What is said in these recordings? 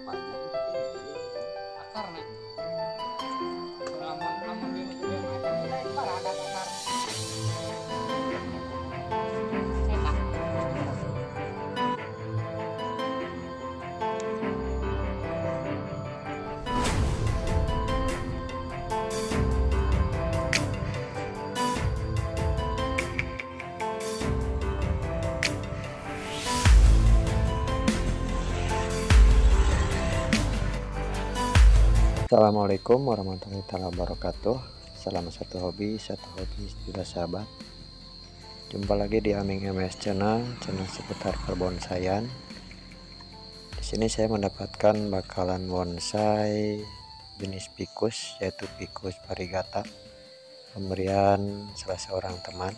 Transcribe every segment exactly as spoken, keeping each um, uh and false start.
pagi itu gede gitu akarnya. Aman aman dia itu dia macam kita itu ada akar. Enak. Assalamualaikum warahmatullahi wabarakatuh. Salam satu hobi, satu hobi juga sahabat. Jumpa lagi di Aming M S Channel, channel seputar perbonsaian. Di sini saya mendapatkan bakalan bonsai jenis ficus, yaitu ficus variegata, pemberian salah seorang teman,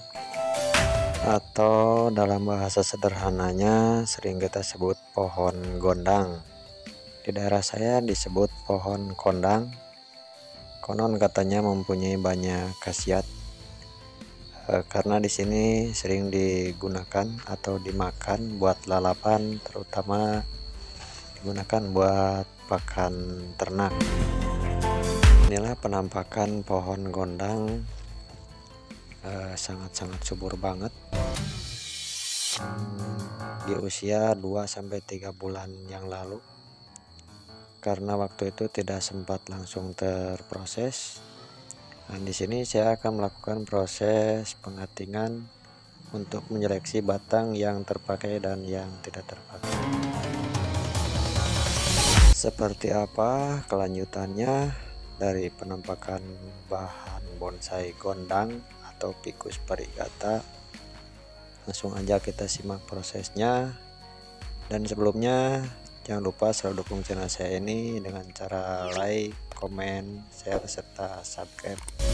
atau dalam bahasa sederhananya sering kita sebut pohon gondang. Di daerah saya disebut pohon kondang. Konon katanya mempunyai banyak khasiat e, karena di sini sering digunakan atau dimakan buat lalapan, terutama digunakan buat pakan ternak. Inilah penampakan pohon gondang, sangat-sangat e, subur banget di usia dua sampai tiga bulan yang lalu. Karena waktu itu tidak sempat langsung terproses. Nah, di sini saya akan melakukan proses pengatingan untuk menyeleksi batang yang terpakai dan yang tidak terpakai. Seperti apa kelanjutannya dari penampakan bahan bonsai gondang atau ficus variegata? Langsung aja kita simak prosesnya. Dan sebelumnya jangan lupa selalu dukung channel saya ini dengan cara like, komen, share, serta subscribe.